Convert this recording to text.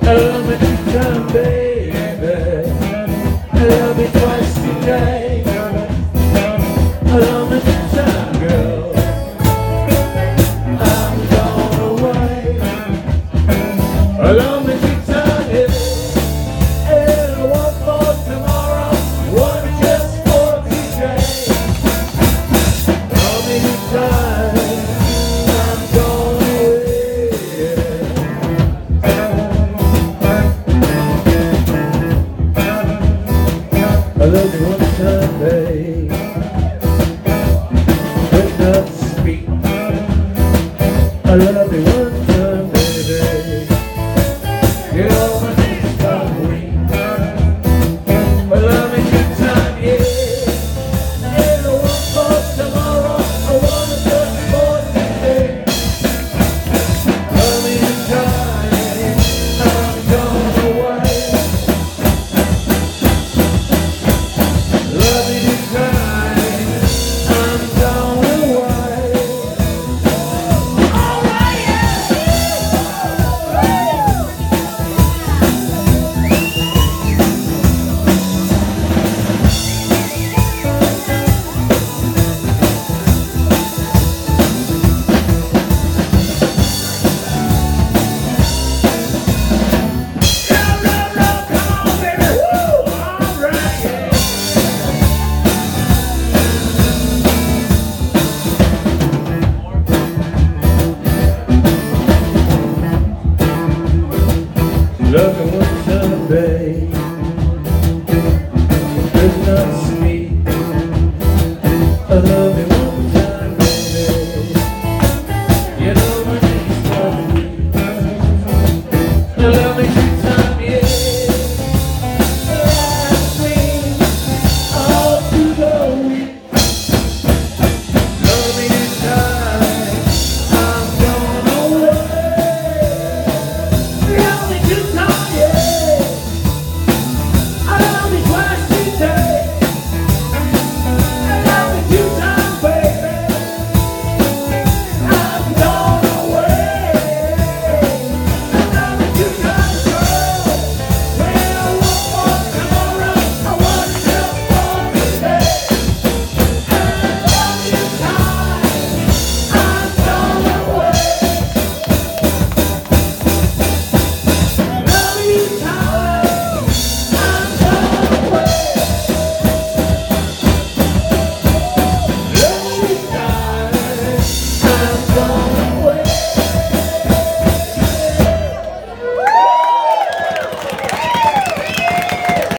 love me two-time, baby. I love me twice today. I love me two-time, girl. I'm gone away. I love me two-time, yeah. And one for tomorrow, one just for today. Love me two-time, I'm gone away. I love you one time, babe. But not speak. I love you one time, baby. Get all my knees got weak. I love me two time, yeah. And I want for tomorrow. I want to touch for today. Love me two time, I'm gone away. Love me two time, I'm gone away. Love